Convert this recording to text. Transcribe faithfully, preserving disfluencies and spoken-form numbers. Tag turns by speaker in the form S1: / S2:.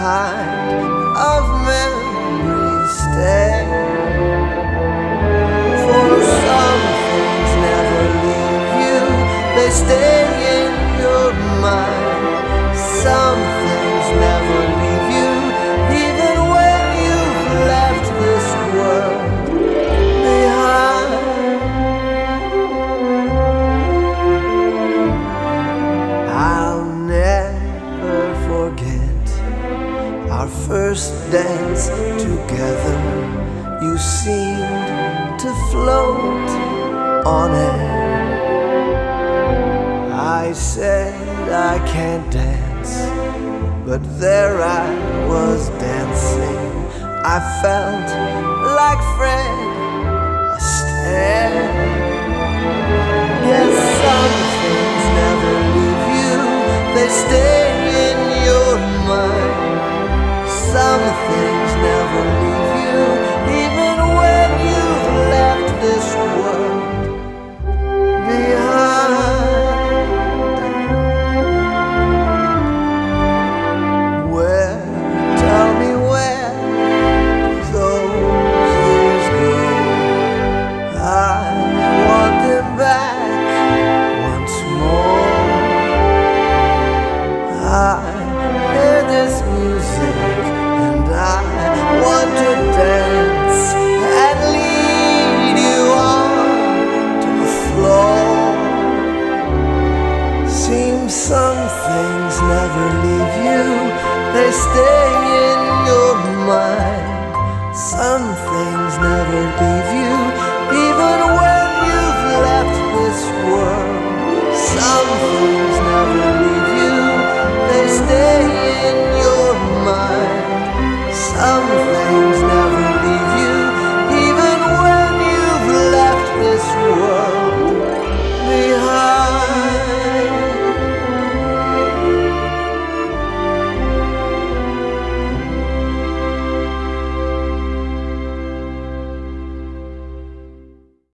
S1: kind of memories stay. For some things never leave you, they stay in your mind. Some things never leave you, even when you've left this world behind. I'll never forget our first dance together. You seemed to float on air. I said I can't dance, but there I was dancing. I felt like Fred Astaire. Yes, some things never leave you, they stay in your mind. Some things never leave you, even when you've left this world behind. Where, tell me where those years go? I want them back once more. I hear this music and I want to dance and lead you on to the floor. Seems some things never leave you, they stay in your mind. Some things never leave you, even when you've left this world. Some things never leave you.